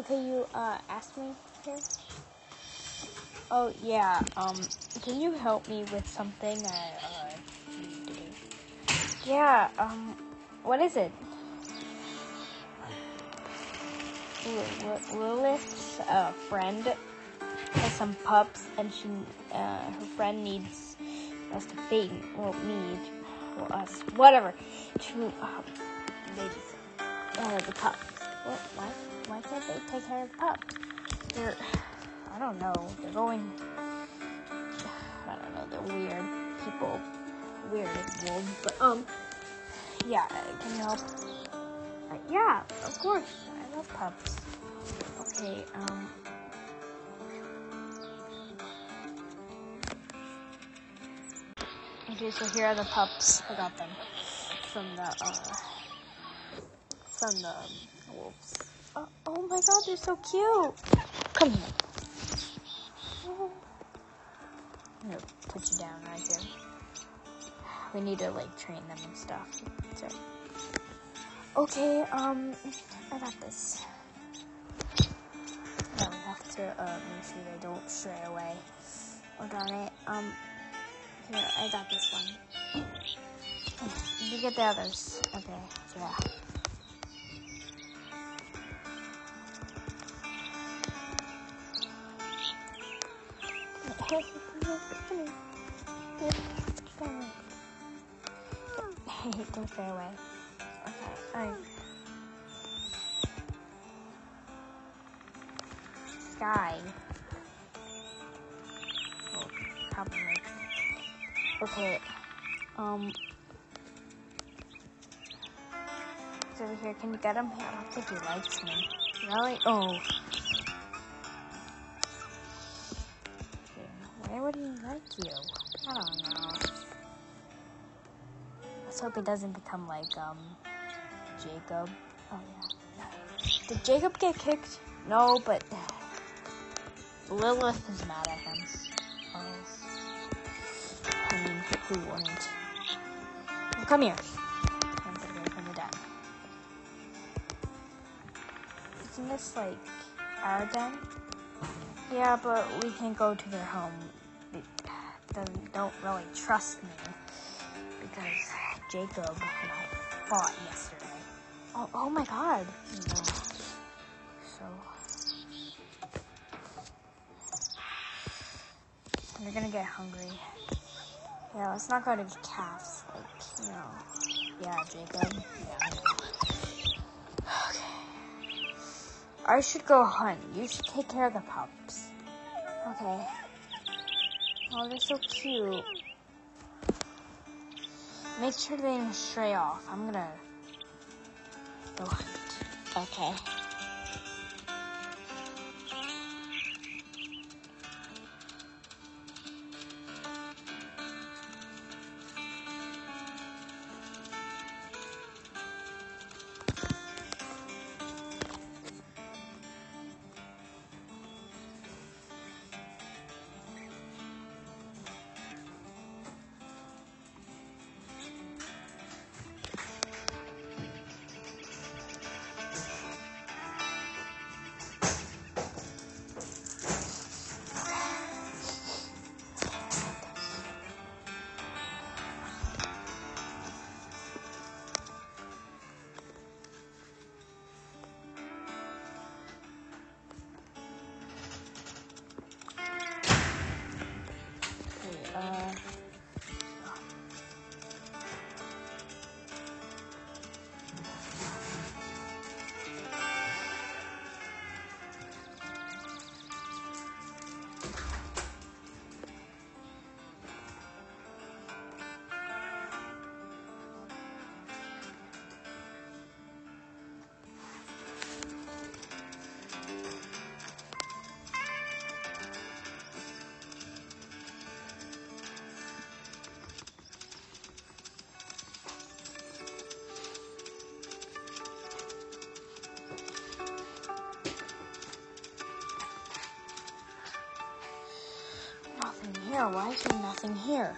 Okay, you asked me here. Oh yeah. Can you help me with something I need to do? Yeah. What is it? Lilith's friend has some pups, and her friend needs us to us, whatever, to babysit the pups. What? Why can't they take care of the pups? I don't know. They're weird people, weird wolves. But yeah. Can you help? Yeah, of course. I love pups. Okay. Okay, so here are the pups. I got them from the wolves. Oh my God, they're so cute. Come here. I'm gonna put you down right here. We need to train them and stuff. So, okay, I got this. Now we have to make sure they don't stray away. Oh darn it. Here, I got this one. You get the others. Okay, yeah. Don't stray away. Okay, Sky. Oh, probably. Okay, it's over here. Can you get him? I don't think he likes me. Really? Oh. Okay. Why would he like you? I don't know. Let's hope he doesn't become like, Jacob. Oh, yeah. Did Jacob get kicked? No, but Lilith is mad at him. I mean, who wouldn't? Well, come here. I'm gonna go from the den. Isn't this, our den? Yeah, but we can't go to their home. They don't really trust me. Because Jacob and I fought yesterday. Oh my God. Yeah. So they're gonna get hungry. Yeah, let's not go to calves. Yeah, Jacob. Yeah, I know. Okay. I should go hunt. You should take care of the pups. Okay. Oh, they're so cute. Make sure they don't stray off. I'm gonna go hunt. Okay. Here, why is there nothing here?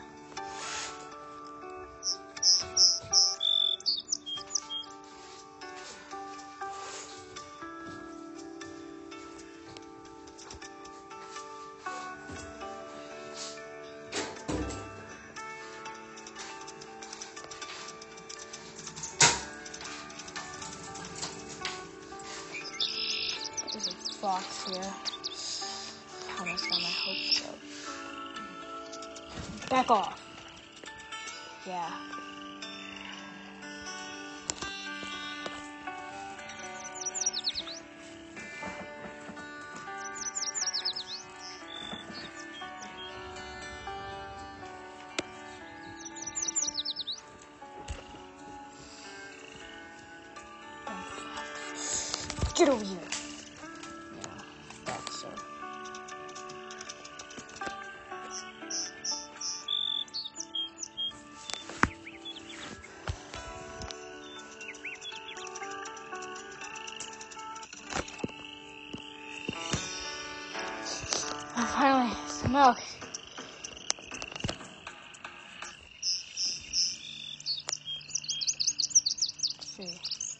box here. Almost got my hopes up. Back off. Yeah. Get over here. Yeah, that's so. Finally, some milk. Let's see.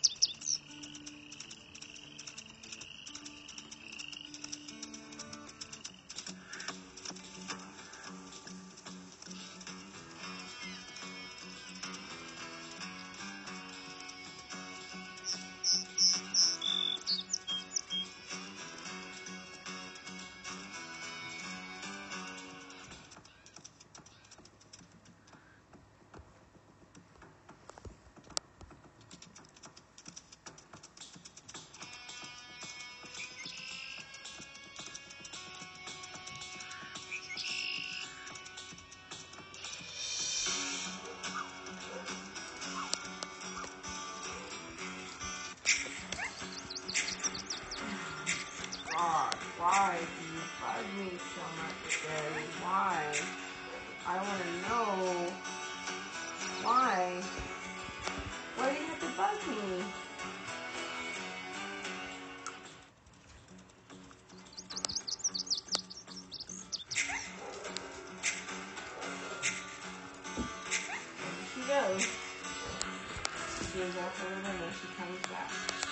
God, why do you bug me so much, Barry? Why? I want to know why. Why do you have to bug me? There she goes. She goes out her room and she comes back.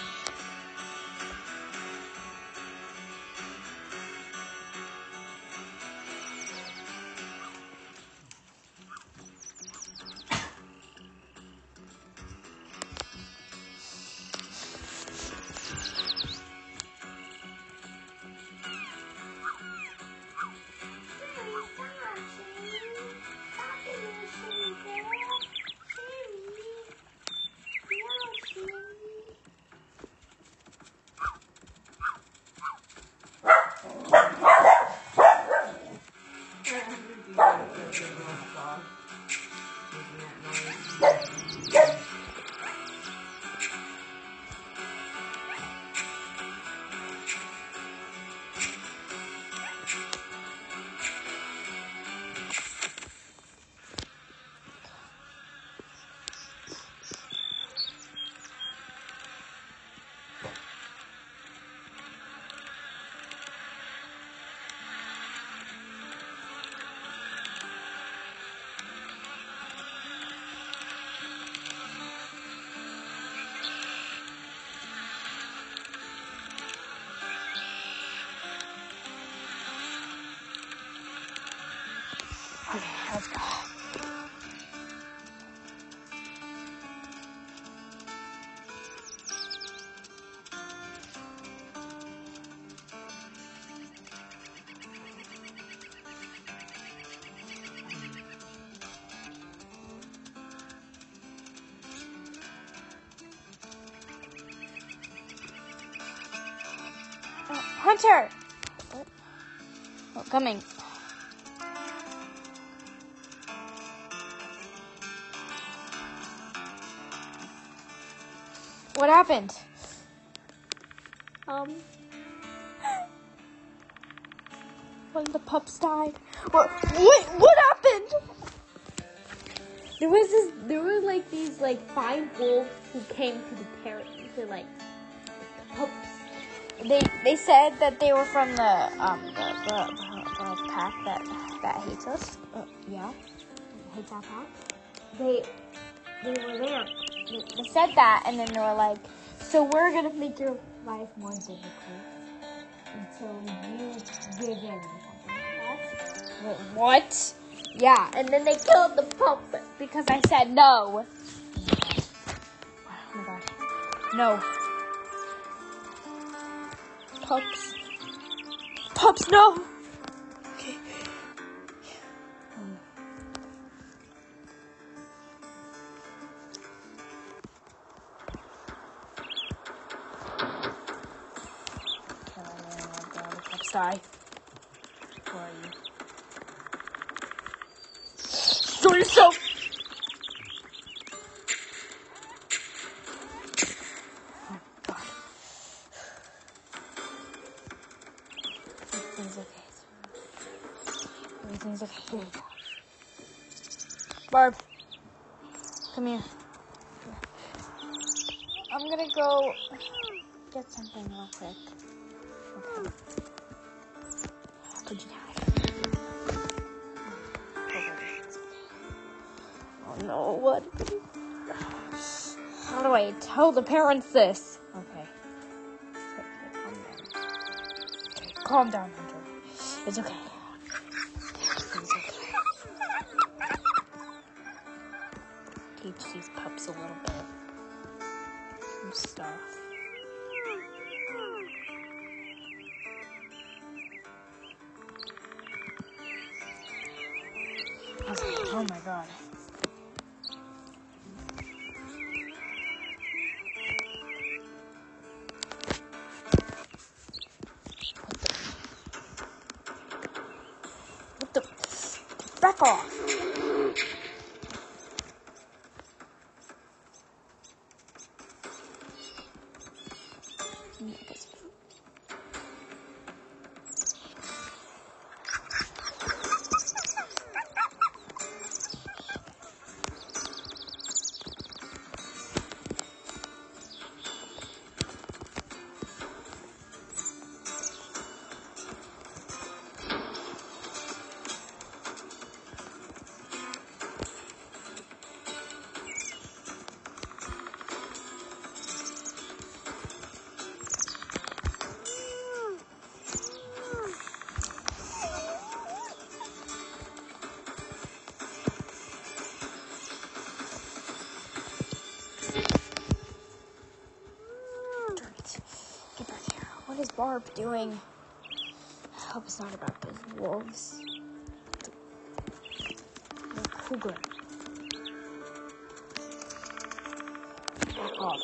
Okay, let's go. Hunter! Oh, coming. What happened? When the pups died. What happened? There were like these like 5 wolves who came to the parents to like the pups. They said that they were from the pack that hates us. Yeah, hates our pack. They were there. They said that, and then they were like, "So we're gonna make your life more difficult until you give in." Or something like that. Wait, what? Yeah, and then they killed the pup because I said no. Oh my gosh, no. Pups pups, no! Okay. Die. Where are you? Show yourself! Oh, God. Everything's okay. Everything's okay. Here we go. Barb, come here. I'm gonna go get something real quick. Okay. Could you hide? Oh no, what? How do I tell the parents this? Okay. Okay, calm down, Hunter. It's okay. It's okay. Teach these pups a little bit. Some stuff. Okay. Oh my God. What the? Back off. Get back here. What is Barb doing? I hope it's not about those wolves. The cougar. Back off.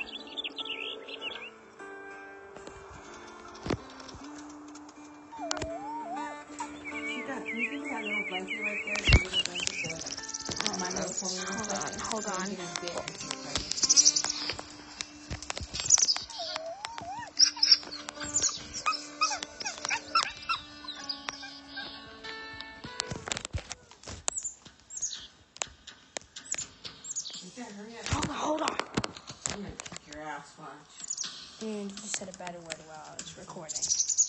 Can you give me that little blanket right there? The little blanket that my little pony. Hold on. Hold on. I'm gonna kick your ass, watch. And you just said a bad word while I was recording.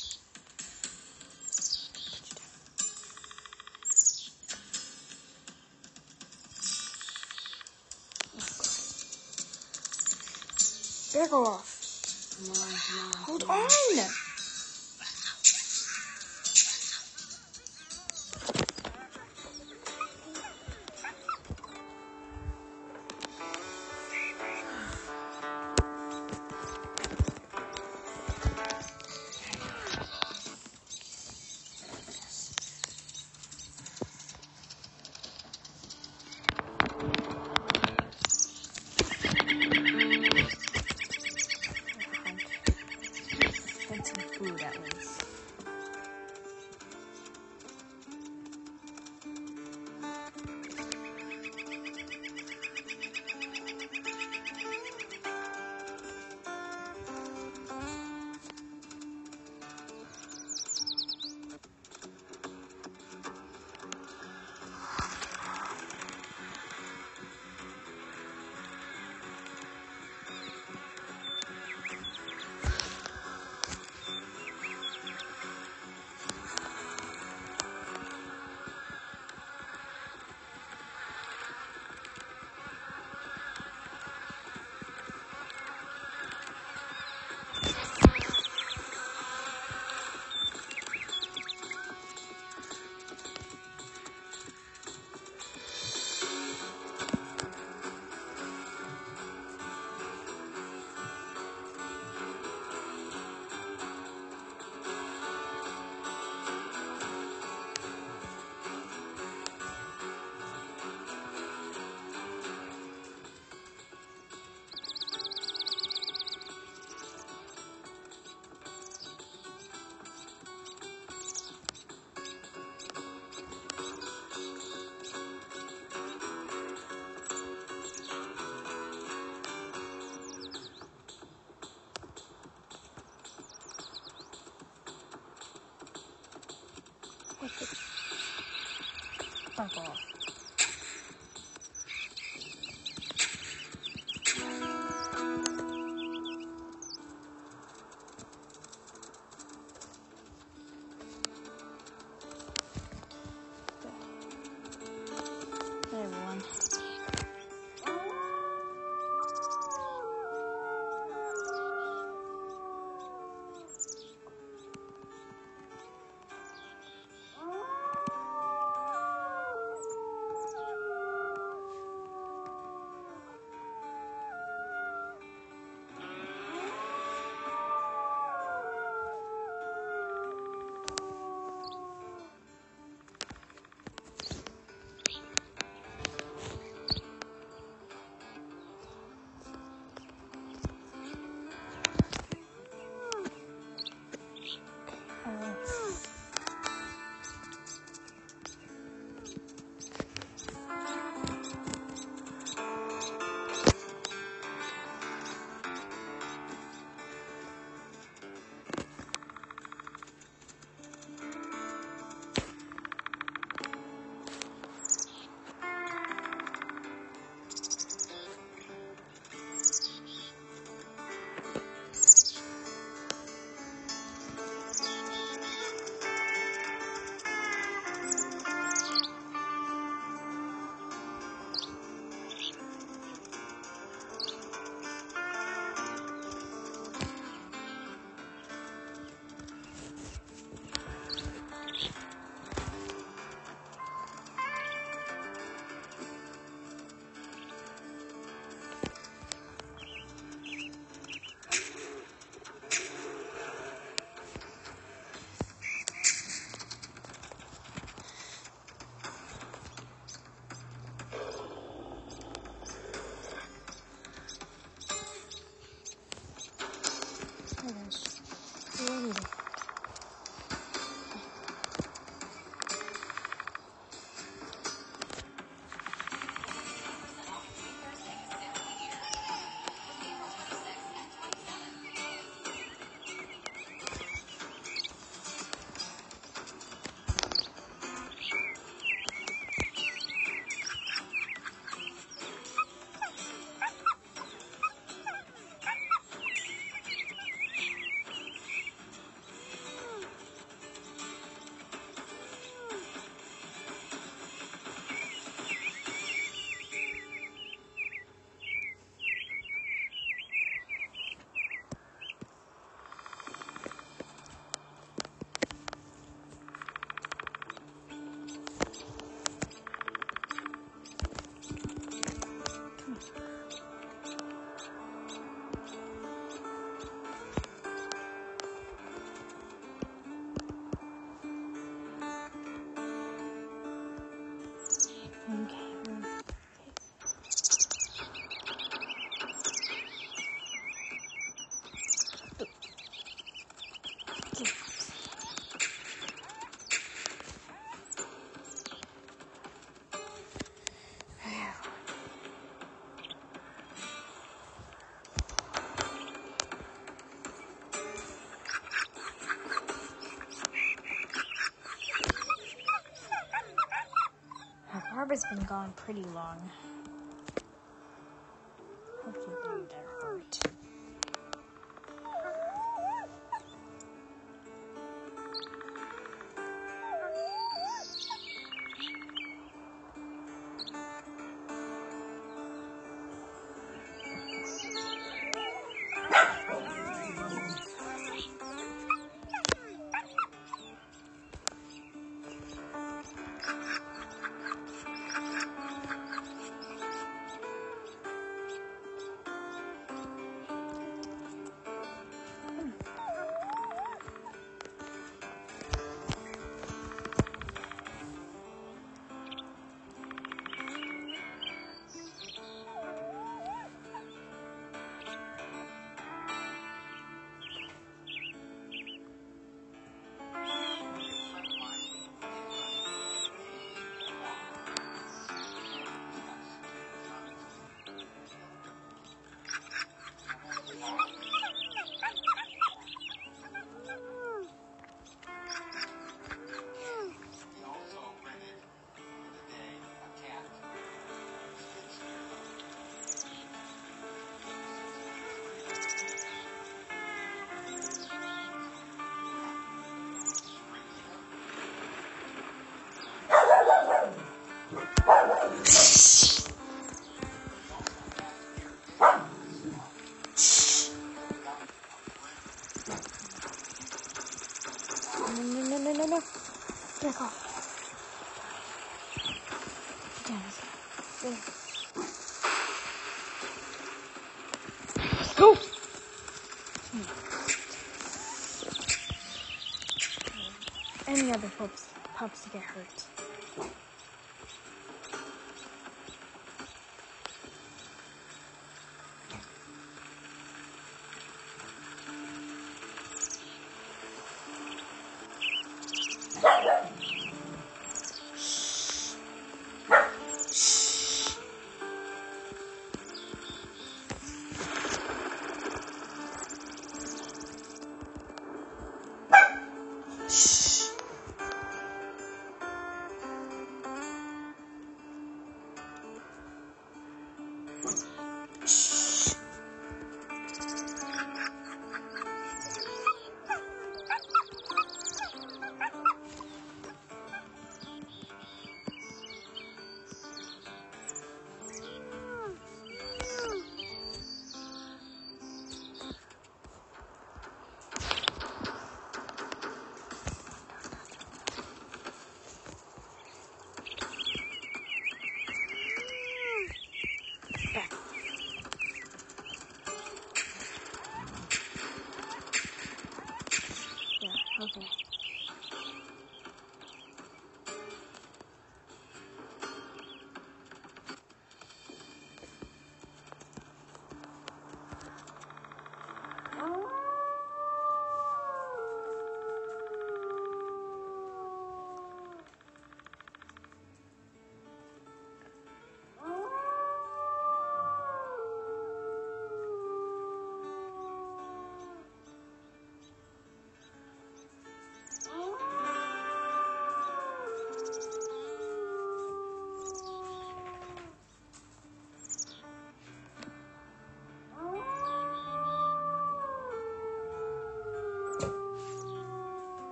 Back off. Come on. Hold on. Fuck off. Hey everyone. Barb has been gone pretty long. Hope you didn't get hurt. Go! Any other pups to get hurt.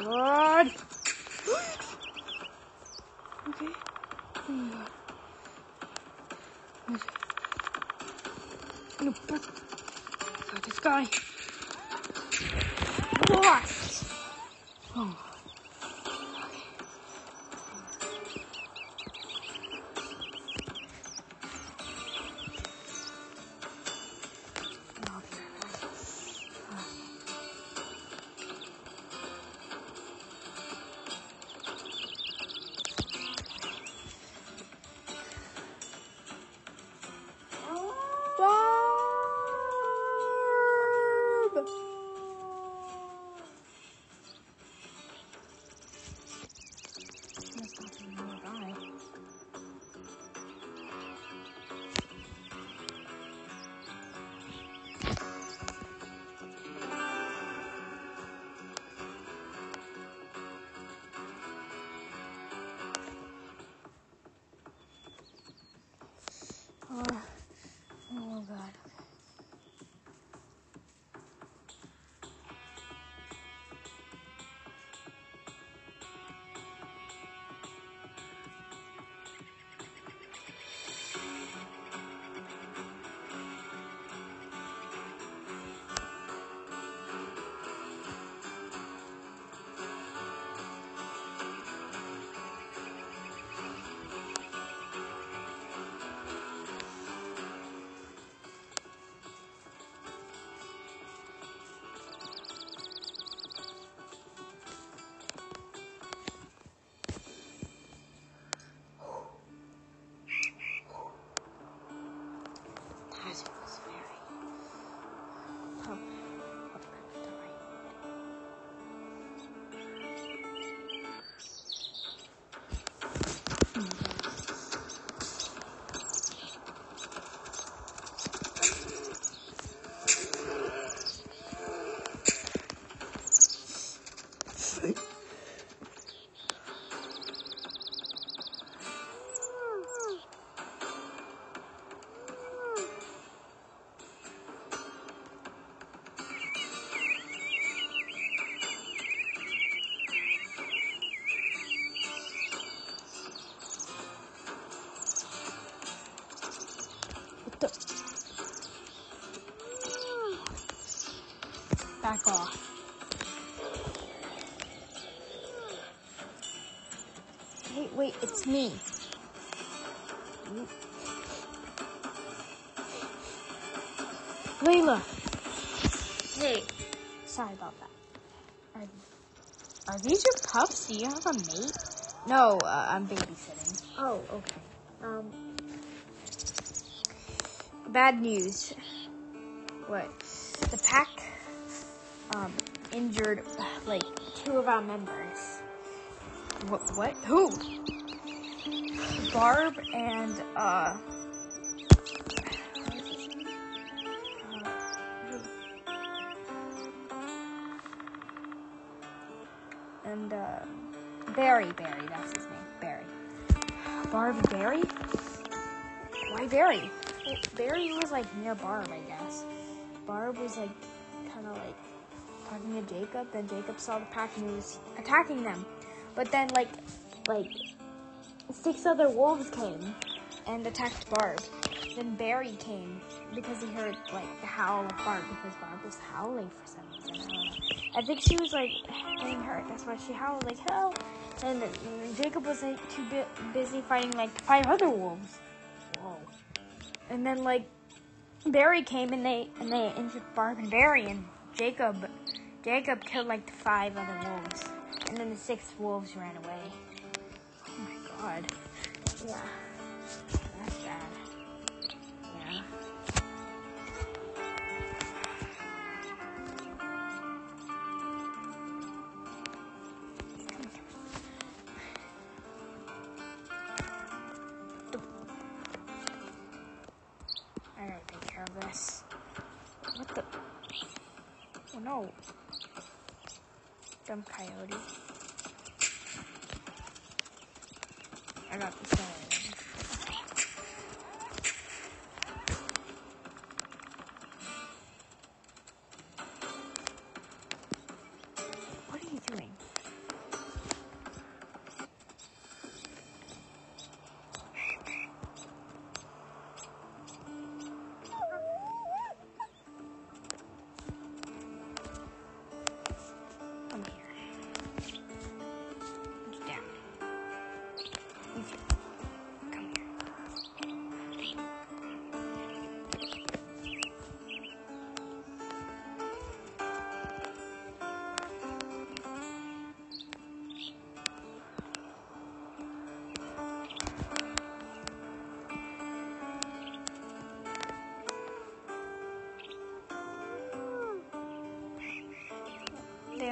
God. Okay. Oh my God. No, got this guy. Lost. Oh. Barb! Must not be nearby. Oh God. That was very Back off. Hey, wait, it's me. Layla. Hey. Sorry about that. Are these your pups? Do you have a mate? No, I'm babysitting. Oh, okay. Bad news. What? The pack, injured, like, 2 of our members. What? Who? Barb and, Barry, that's his name, Barry. Barb and Barry? Why Barry? Well, Barry was, like, near Barb, I guess. Barb was, like, kind of, like, talking to Jacob, then Jacob saw the pack and he was attacking them. But then, like 6 other wolves came and attacked Barb. Then Barry came because he heard, like, the howl of Barb, because Barb was howling for some reason. I don't know. I think she was, like, getting hurt. That's why she howled, like, help. And Jacob was, like, too busy fighting, like, 5 other wolves. Whoa. And then, like, Barry came and they injured Barb and Barry, and Jacob killed, like, the 5 other wolves. And then the 6 wolves ran away. Oh, my God. Yeah. That's bad. Yeah. I gotta take care of this. What the? Oh no. Dumb coyote. I got this guy. What are you doing?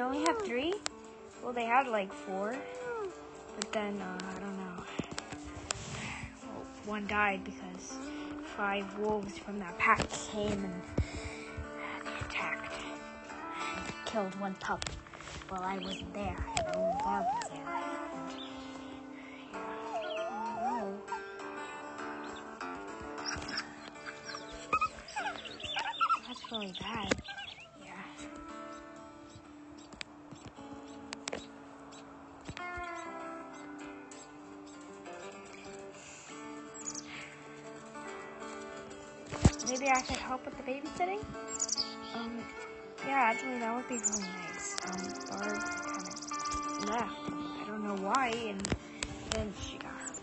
only have 3. Well, they had like 4, but then I don't know. Well, one died because 5 wolves from that pack came and they attacked and killed 1 pup. Well, I wasn't there. Only Barb was there. That's really bad. Yeah. Maybe I could help with the babysitting? Yeah, actually that would be really nice. Barb kind of left. I don't know why, and then she got hurt.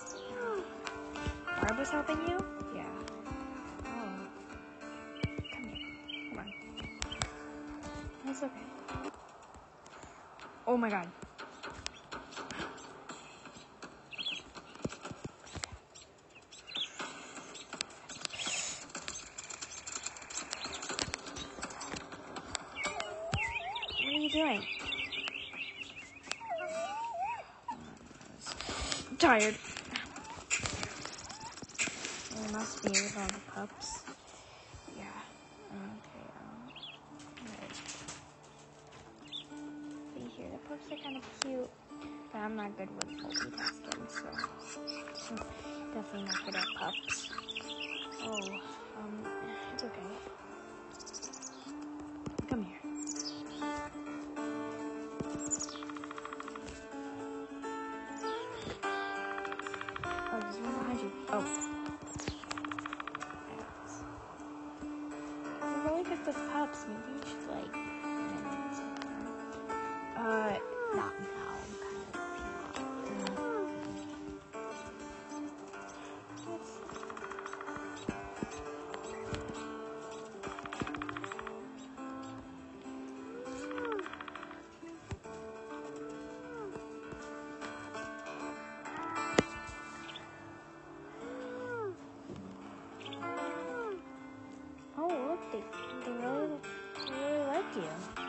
Barb was helping you? Yeah. Oh. Come here. Come on. That's okay. Oh my god. What are you doing? I'm tired. It must be with all the pups. Yeah. Okay. Alright. See here, the pups are kind of cute, but I'm not good with multitasking, so definitely not good at pups. Oh, it's okay. Come here. Oh, there's one behind you. Oh. You're really good with pups. Maybe you should, like, not now. Oh, look, they really like you.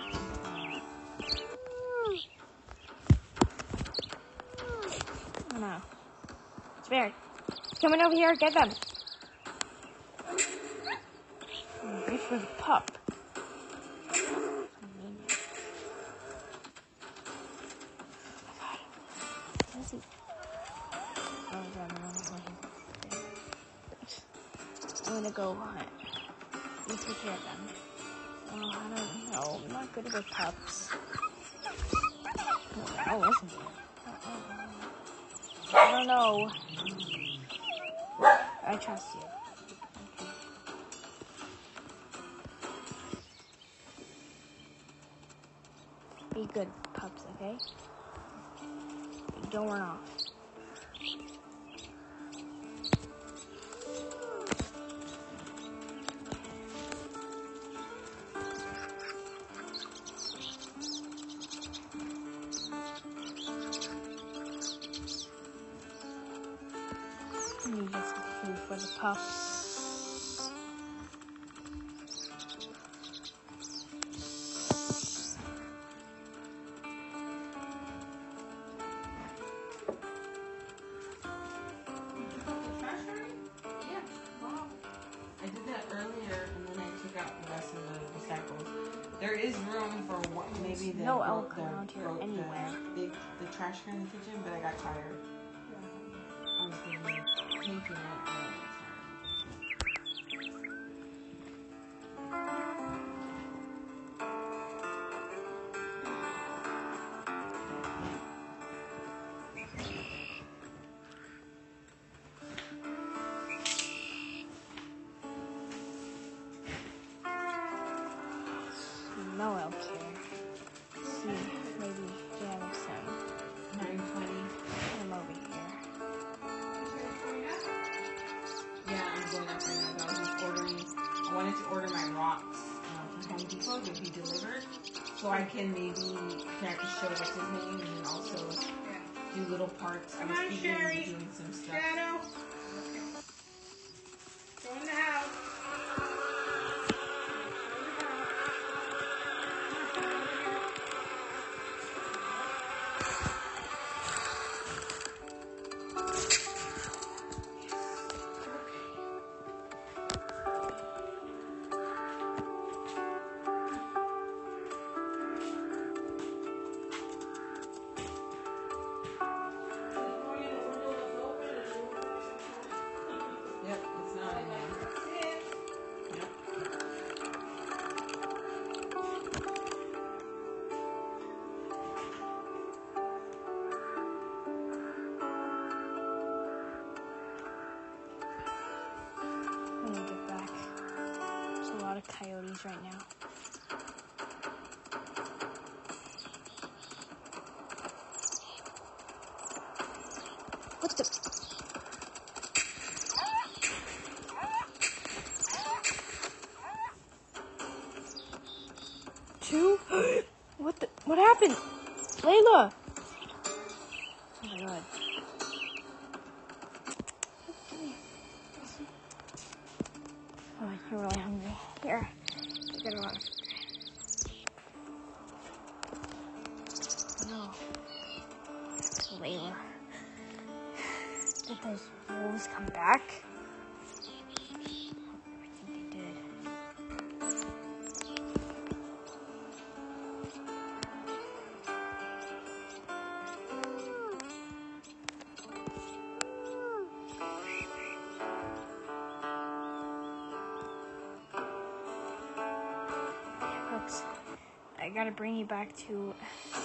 Oh no. It's Bear. He's coming over here, get them. Wait for the pup. What is he? Oh, I'm gonna go hunt. You take care of them. Oh, I don't know. I'm not good with pups. Oh, listen to it. I don't know. I trust you. Okay. Be good pups, okay? Don't run off. I need to get some food for the pups. There is room for what, maybe the no elk around here anywhere. The trash can in the kitchen, but I got tired. I was thinking of painting it. No elk here. Let's see, maybe we have some. 9:20. I'm over here. Yeah, I'm going up right now. I was just ordering. I wanted to order my rocks from Home Depot to be delivered, so I can maybe show what's his name and then also do little parts. I was thinking of doing some stuff. Shadow. Okay. Go in the house. house right now. What the? Two? What the? What happened? Layla! Oh my god. Oh, you're really hungry. Here, I got a lot of food. No. Layla. Did those wolves come back? I think they did. Oops. I gotta bring you back to...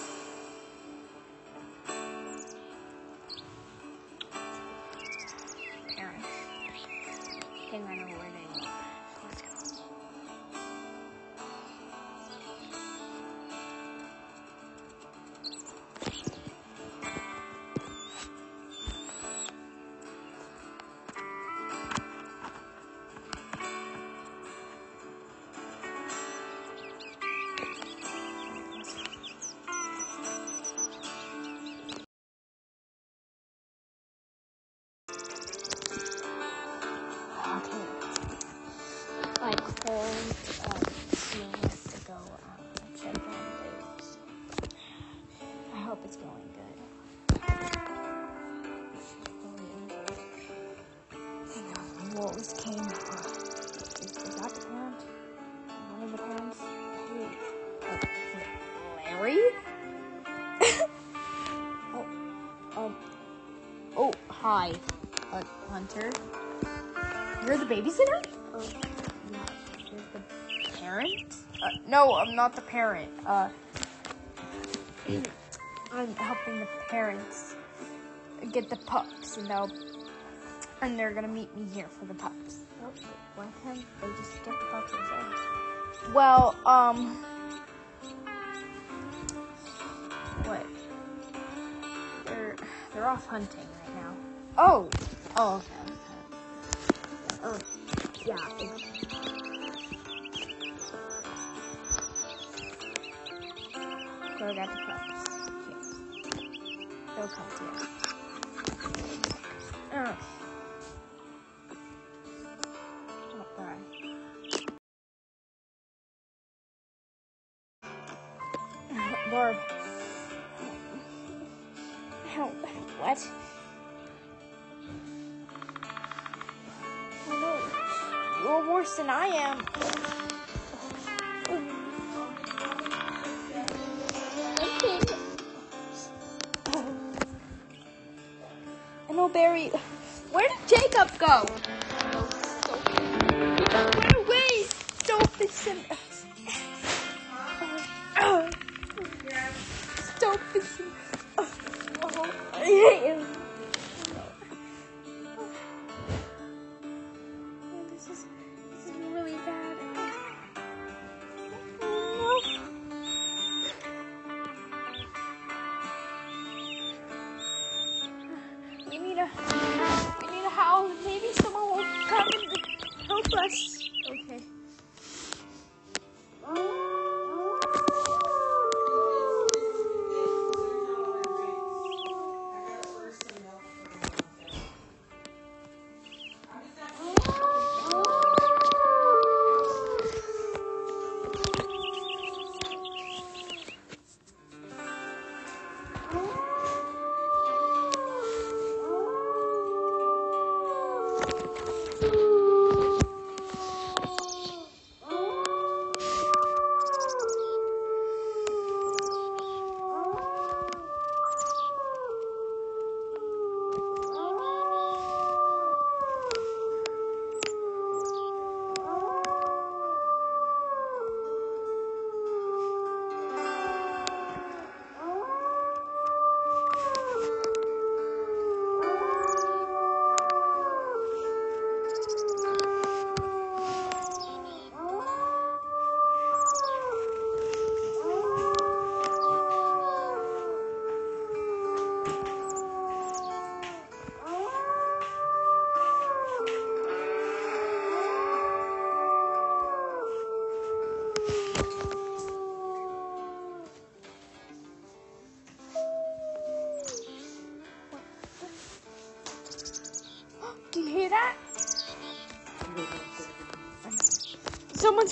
parents. I think I know where they are. So let's go. I called Layla to go check on those. I hope it's going good. Hang on, the wolves came. Is that the parent? One of the parents? Larry? Oh, hi, Hunter. You're the babysitter? You're the parent? No, I'm not the parent. I'm helping the parents get the pups, and they're gonna meet me here for the pups. Oh, why can't they just get the pups themselves? Well, what? They're off hunting right now. Oh, okay. Oh, yeah. So I got the pups. Here. They'll come to you. Oh. Oh, bye. Barb. Help. What? Oh no. You're worse than I am. No, Barry. Where did Jacob go? Run away! Stop this. I hate him. This is really bad. We need a howl. Maybe someone will come and help us. Okay.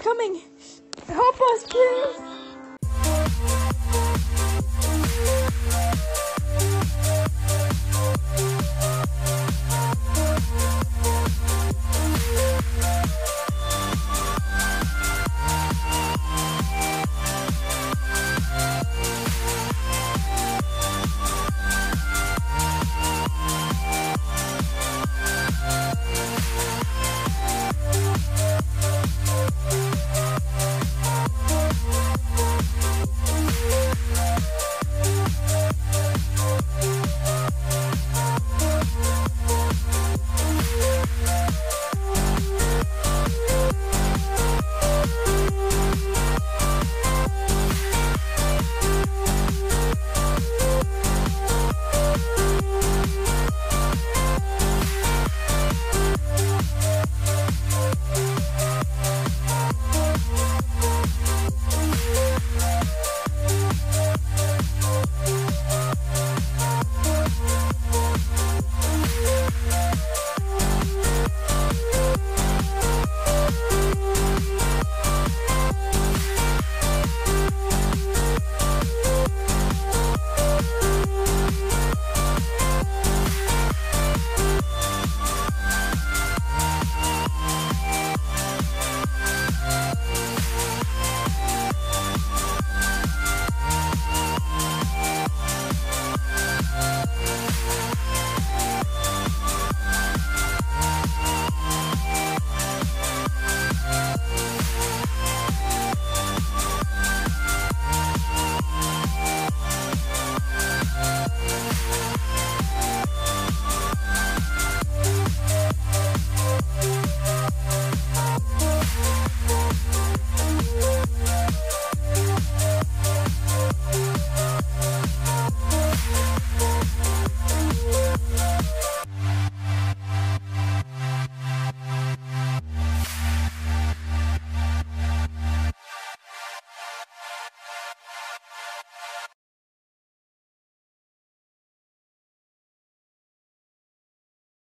coming. Help us, please.